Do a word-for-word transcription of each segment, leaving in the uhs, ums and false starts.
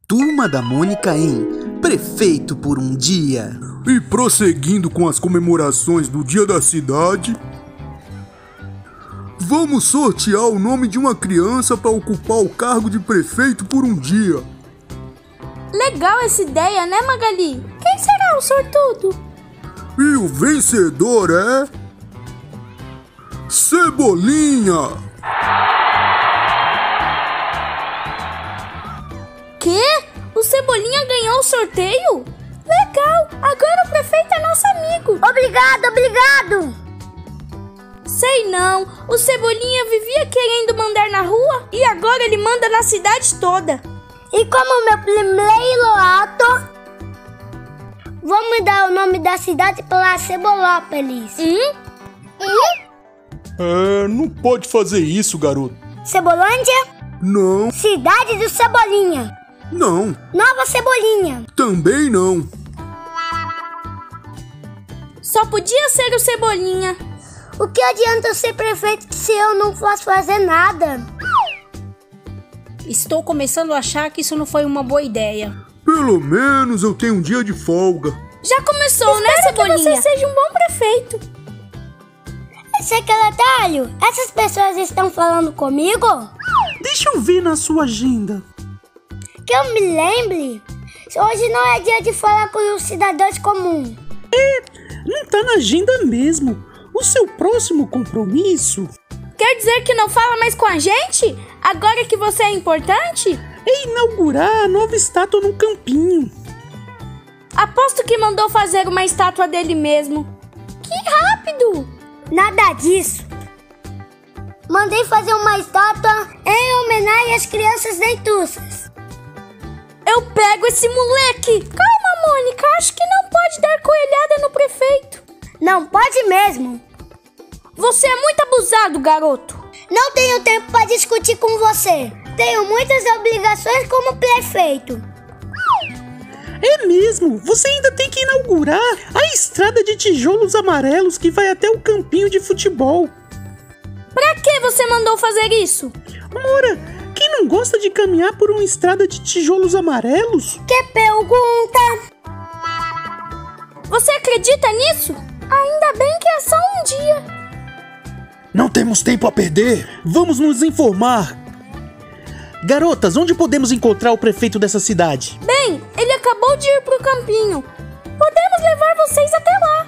Turma da Mônica em Prefeito por um Dia. E prosseguindo com as comemorações do Dia da Cidade, vamos sortear o nome de uma criança para ocupar o cargo de prefeito por um dia. Legal essa ideia, né, Magali? Quem será o sortudo? E o vencedor é... Cebolinha! Quê? O Cebolinha ganhou o sorteio? Legal! Agora o prefeito é nosso amigo! Obrigado, obrigado! Sei não, o Cebolinha vivia querendo mandar na rua e agora ele manda na cidade toda. E como meu primeiro ato, vou mudar o nome da cidade para Cebolópolis. Hum? Hum? É, não pode fazer isso, garoto. Cebolândia? Não. Cidade do Cebolinha. Não. Nova Cebolinha. Também não. Só podia ser o Cebolinha. O que adianta eu ser prefeito se eu não posso fazer nada? Estou começando a achar que isso não foi uma boa ideia. Pelo menos eu tenho um dia de folga. Já começou, Espero né, Cebolinha? que você seja um bom prefeito. Secretário, essas pessoas estão falando comigo? Deixa eu ver na sua agenda. Que eu me lembre, hoje não é dia de falar com os cidadãos comuns. É, não tá na agenda mesmo. O seu próximo compromisso... Quer dizer que não fala mais com a gente? Agora que você é importante? É inaugurar a nova estátua no campinho. Aposto que mandou fazer uma estátua dele mesmo. Que rápido! Nada disso. Mandei fazer uma estátua em homenagem às crianças dentuças. Eu pego esse moleque! Calma, Mônica, acho que não pode dar coelhada no prefeito. Não pode mesmo. Você é muito abusado, garoto. Não tenho tempo para discutir com você. Tenho muitas obrigações como prefeito. É mesmo, você ainda tem que inaugurar a estrada de tijolos amarelos que vai até o campinho de futebol. Pra que você mandou fazer isso? Ora, quem não gosta de caminhar por uma estrada de tijolos amarelos? Que pergunta! Você acredita nisso? Ainda bem que é só um dia. Não temos tempo a perder. Vamos nos informar. Garotas, onde podemos encontrar o prefeito dessa cidade? Bem, ele acabou de ir pro campinho. Podemos levar vocês até lá.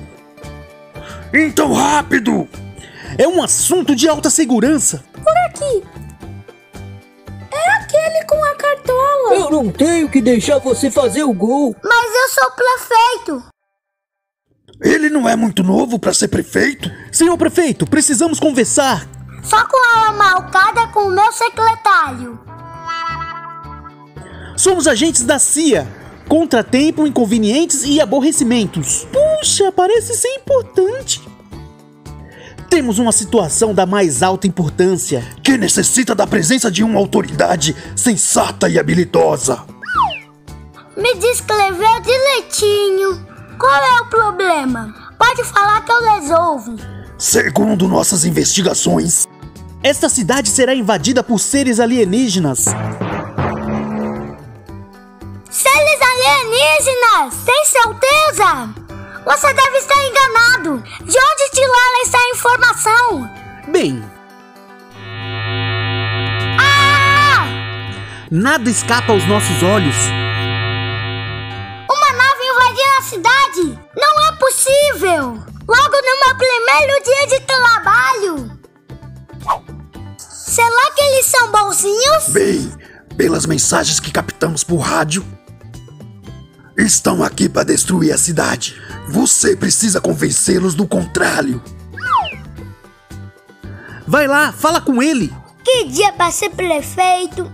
Então rápido! É um assunto de alta segurança. Por aqui. É aquele com a cartola. Eu não tenho que deixar você fazer o gol. Mas eu sou prefeito. Ele não é muito novo para ser prefeito? Senhor prefeito, precisamos conversar. Só com a marcada com o meu secretário. Somos agentes da C I A. Contratempo, inconvenientes e aborrecimentos. Puxa, parece ser importante. Temos uma situação da mais alta importância, que necessita da presença de uma autoridade sensata e habilidosa. Me descreveu direitinho. Qual é o problema? Pode falar que eu resolvo. Segundo nossas investigações, esta cidade será invadida por seres alienígenas. Seres alienígenas? Tem certeza? Você deve estar enganado. De onde tiraram essa informação? Bem... Ah! Nada escapa aos nossos olhos. Uma nave invadindo a cidade? Não é possível! Logo no meu primeiro dia de trabalho! Será que eles são bonzinhos? Bem, pelas mensagens que captamos por rádio, estão aqui para destruir a cidade. Você precisa convencê-los do contrário. Vai lá, fala com ele. Que dia para ser prefeito.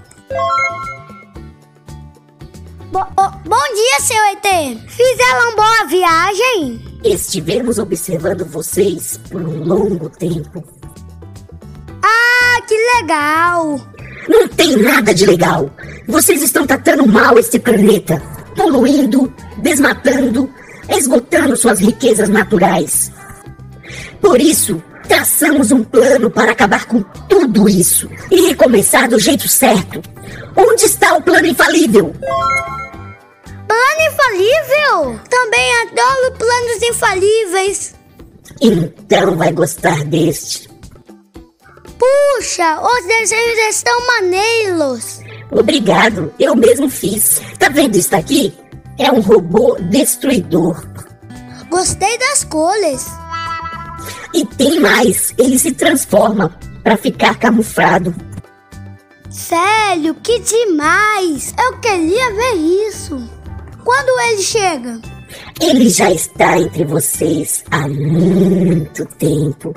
Bo oh, bom dia, seu E T. Fizeram boa viagem? Estivemos observando vocês por um longo tempo. Ah, que legal. Não tem nada de legal. Vocês estão tratando mal este planeta. Poluindo, desmatando, esgotando suas riquezas naturais. Por isso, traçamos um plano para acabar com tudo isso e recomeçar do jeito certo. Onde está o plano infalível? Plano infalível? Também adoro planos infalíveis. Então vai gostar deste. Puxa, os desenhos estão maneiros. Obrigado, eu mesmo fiz. Tá vendo isso aqui? É um robô destruidor. Gostei das cores. E tem mais, ele se transforma para ficar camuflado. Sério, que demais! Eu queria ver isso. Quando ele chega? Ele já está entre vocês há muito tempo.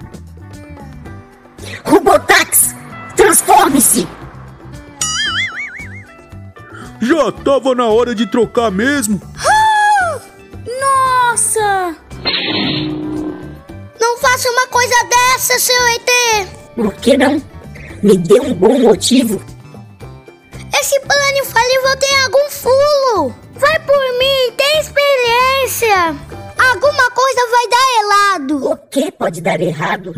Robotax, transforme-se! Já tava na hora de trocar mesmo. Nossa! Não faça uma coisa dessa, seu E T! Por que não? Me dê um bom motivo. Esse plano infalível tem algum fulo. Vai por mim, tem experiência. Alguma coisa vai dar errado. O que pode dar errado?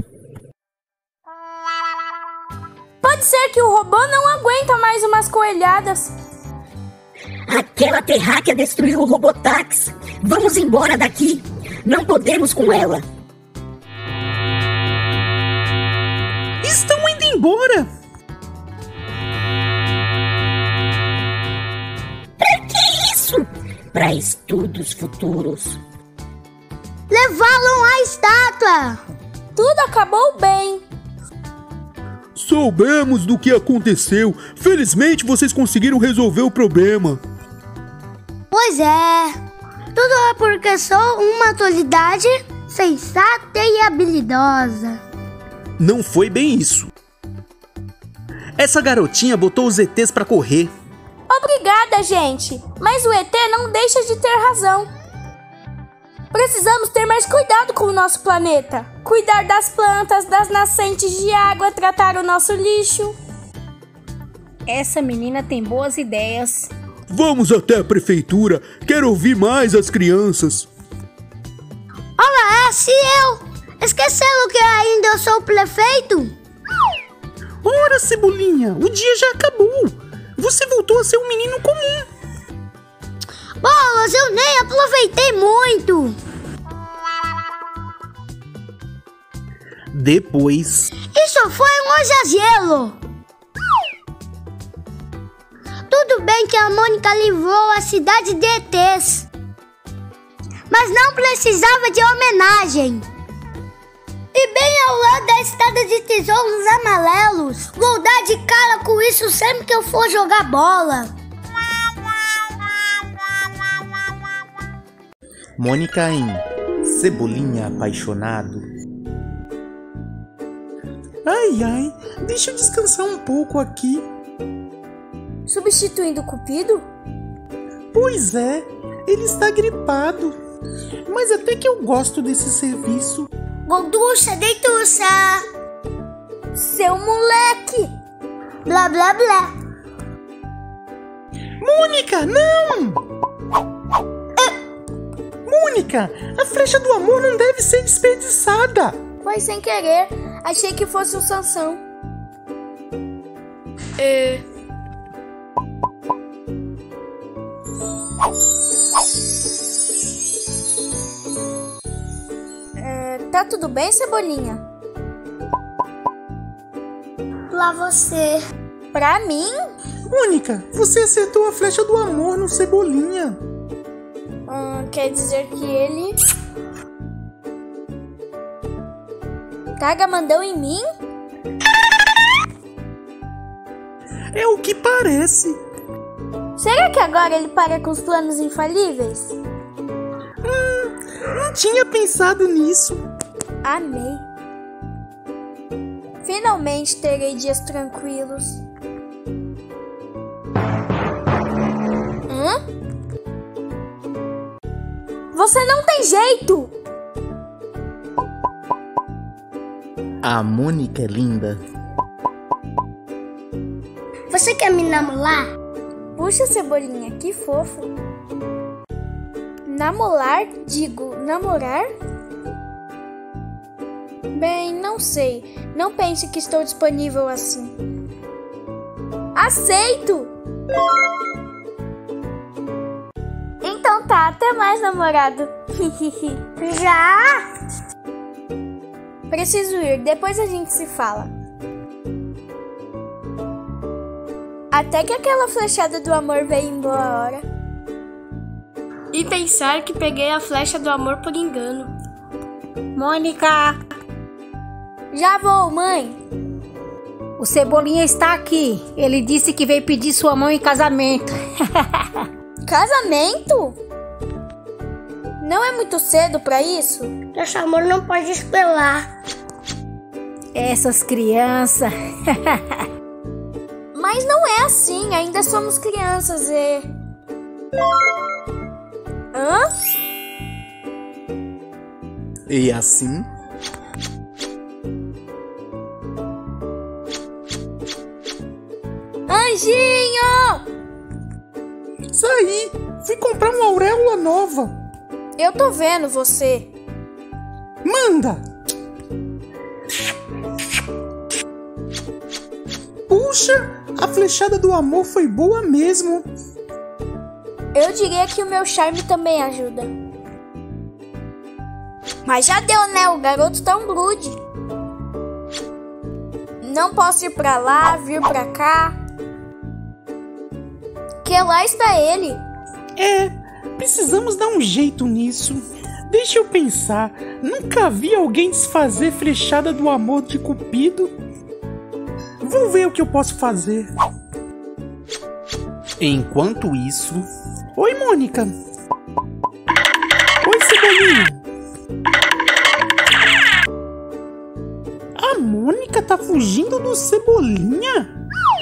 Pode ser que o robô não aguenta mais umas coelhadas. Aquela terráquea destruiu o Robotax. Vamos embora daqui. Não podemos com ela. Estão indo embora. Pra que isso? Para estudos futuros. Levaram a estátua. Tudo acabou bem. Soubemos do que aconteceu. Felizmente vocês conseguiram resolver o problema. Pois é. Tudo é porque sou uma autoridade sensata e habilidosa. Não foi bem isso. Essa garotinha botou os E Tês pra correr. Obrigada, gente. Mas o E T não deixa de ter razão. Precisamos ter mais cuidado com o nosso planeta. Cuidar das plantas, das nascentes de água, tratar o nosso lixo. Essa menina tem boas ideias. Vamos até a prefeitura. Quero ouvir mais as crianças. Olá, é se eu. Esqueceram que ainda eu sou o prefeito? Ora, Cebolinha, o dia já acabou. Você voltou a ser um menino comum. Bolas, eu nem aproveitei muito. Depois... Isso foi um exagero. Tudo bem que a Mônica livrou a cidade de E Tês, mas não precisava de homenagem. E bem ao lado da estrada de tesouros amarelos. Vou dar de cara com isso sempre que eu for jogar bola. Mônica em Cebolinha Apaixonado. Ai, ai, deixa eu descansar um pouco aqui. Substituindo o Cupido? Pois é, ele está gripado. Mas até que eu gosto desse serviço. Golducha, deituça. Seu moleque! Blá, blá, blá. Mônica, não! Mônica, a flecha do amor não deve ser desperdiçada. Foi sem querer. Achei que fosse o Sansão. É... é... Tá tudo bem, Cebolinha? Lá você. Pra mim? Mônica, você acertou a flecha do amor no Cebolinha. Hum, quer dizer que ele... Caga mandou em mim? É o que parece. Será que agora ele para com os planos infalíveis? Hum, não tinha pensado nisso. Amei. Finalmente terei dias tranquilos. Hã? Você não tem jeito! A Mônica é linda. Você quer me namorar? Puxa, Cebolinha, que fofo. Namorar? Digo, namorar? Bem, não sei. Não pense que estou disponível assim. Aceito! Então tá, até mais, namorado. Já? Preciso ir, depois a gente se fala. Até que aquela flechada do amor veio em boa hora. E pensar que peguei a flecha do amor por engano. Mônica, Já vou, mãe. o Cebolinha está aqui. Ele disse que veio pedir sua mão em casamento. Casamento? Não é muito cedo pra isso? Nosso amor não pode esperar. Essas crianças. Mas não é assim, ainda somos crianças e... Hã? E assim... Anjinho! Isso aí! Fui comprar uma auréola nova! Eu tô vendo você. Manda! Puxa! A flechada do amor foi boa mesmo! Eu diria que o meu charme também ajuda. Mas já deu, né? O garoto tá um grude. Não posso ir pra lá, vir pra cá. Que lá está ele. É, precisamos dar um jeito nisso. Deixa eu pensar. Nunca vi alguém desfazer flechada do amor de Cupido. Vou ver o que eu posso fazer. Enquanto isso... Oi, Mônica. Oi, Cebolinha. A Mônica tá fugindo do Cebolinha?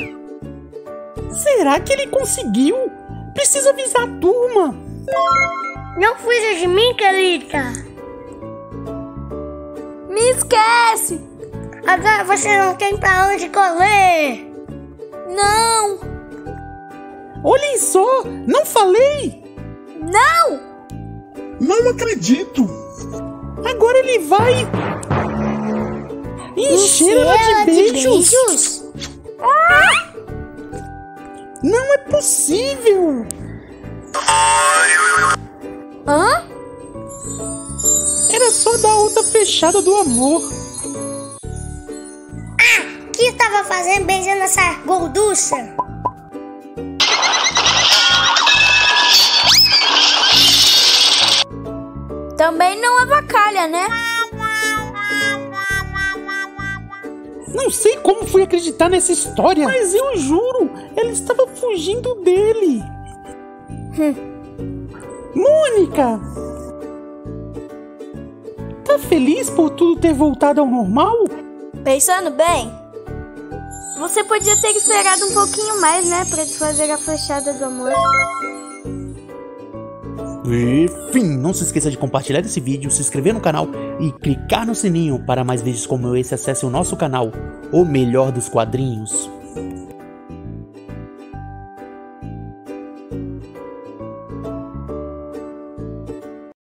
Será que ele conseguiu? Preciso avisar a turma. Não fuja de mim, Kelita. Me esquece. Agora você não tem pra onde correr. Não. Olhem só, não falei. Não. Não acredito! Agora ele vai encher ela de beijos. beijos? Não é possível. Hã? Era só dar outra flechada do amor. O que estava fazendo beijando essa gorduça? Também não avacalha, né? Não sei como fui acreditar nessa história, mas eu juro, ela estava fugindo dele. Mônica! Tá feliz por tudo ter voltado ao normal? Pensando bem, você podia ter esperado um pouquinho mais, né? Pra desfazer a flechada do amor. Enfim, não se esqueça de compartilhar esse vídeo, se inscrever no canal e clicar no sininho para mais vídeos como esse. Acesse o nosso canal, o melhor dos quadrinhos.